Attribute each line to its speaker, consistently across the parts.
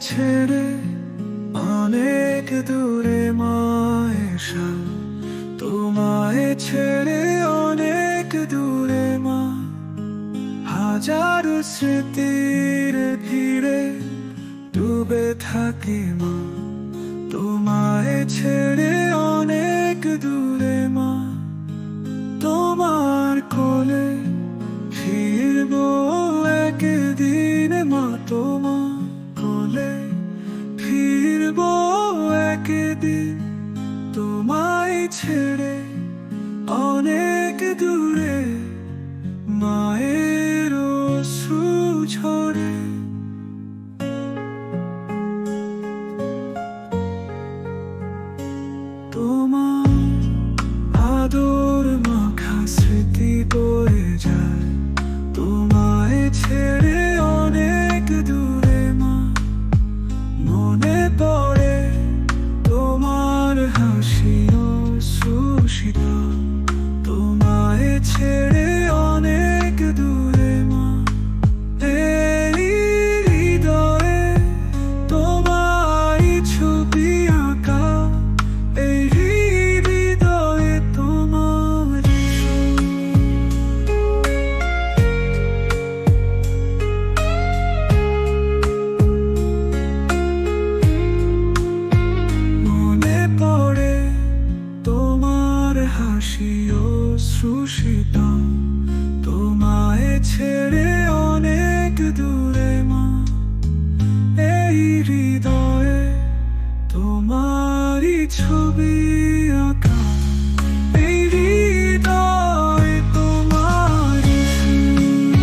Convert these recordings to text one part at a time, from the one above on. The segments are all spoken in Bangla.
Speaker 1: ছেড়ে অনেক দূরে মায়েশা, তোমায় ছেড়ে অনেক দূরে মা। হাজার স্মৃতির ভিড়ে ডুবে থাকি মা, তোমায় ছেড়ে অনেক দূরে মা। তোমার কোলে ফিরবো একদিন মা, তোমার কোলে ফিরবো একদিন। তোমায় ছেড়ে অনেক দূরে মায়ের অশ্রু ঝরে। তোমার আদর মাখা স্মৃতি বয়ে যায়, তোমায় ছেড়ে অনেক দূরে মা। মনে পড়ে তোমার হাসি ও সুশীলা, তোমায় ছেড়ে অনেক দূরে মা। এই হৃদয়ে তোমার ছবি আঁকা, এই হৃদয়ে তোমার সুর। মনে পড়ে তোমার হাসি ও সুশীলা, তোমায় ছেড়ে অনেক দূরে মা। এই হৃদয়ে তোমারই ছবি আঁকা, এই হৃদয়ে তোমারই সুর।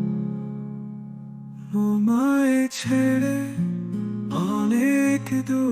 Speaker 1: তোমায় ছেড়ে অনেক দূরে